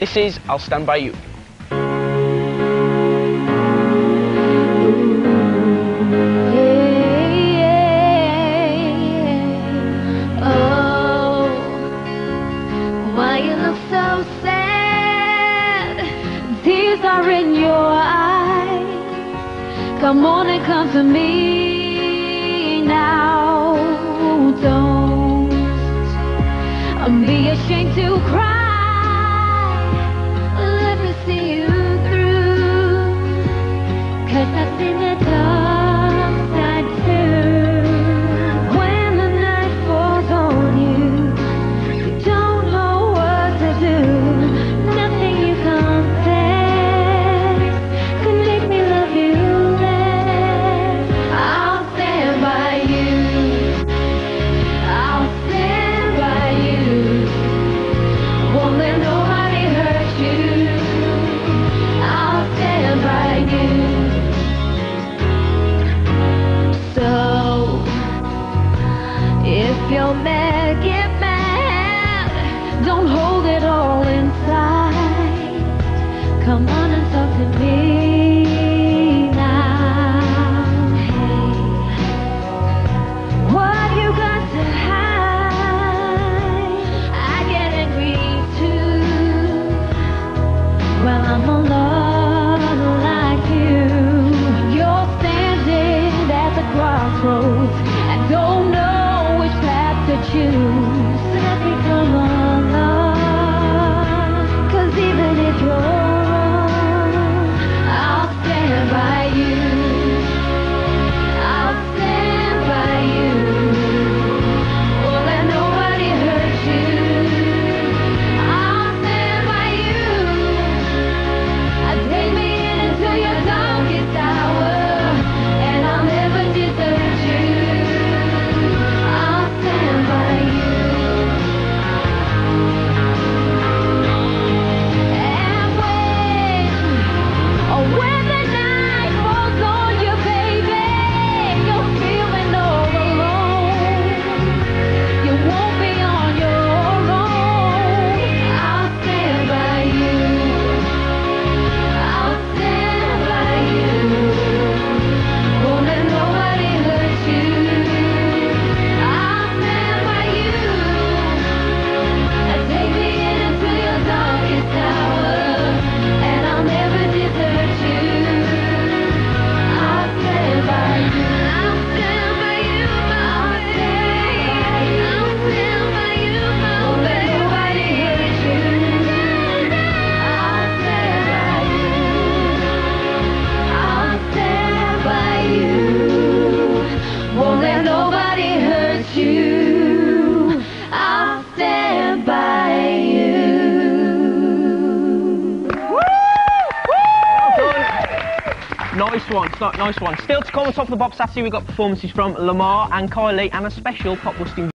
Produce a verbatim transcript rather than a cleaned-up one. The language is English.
This is I'll Stand By You. Tears are in your eyes. Come on and come to me now. Don't be ashamed to cry. Let me see you through. 'Cause I've seen the dark side too. When the night falls on you, you don't know what to do. Nothing you can't you're mad, get mad. Don't hold it all inside. Come on and talk to me now. Hey, what you got to hide? I get angry too. Well, I'm a lot like you. You're standing at the crossroads and don't know to choose. Let me come along, 'cause even if you're wrong, I'll stand by you. I'll stand by you. Won't let nobody hurt you. I'll stand by you. Take me into your darkest hour, and I'll never desert you. Nice one, nice one. Still to come on top of the Bob Sassy, we've got performances from Lamar and Kylie and a special pop busting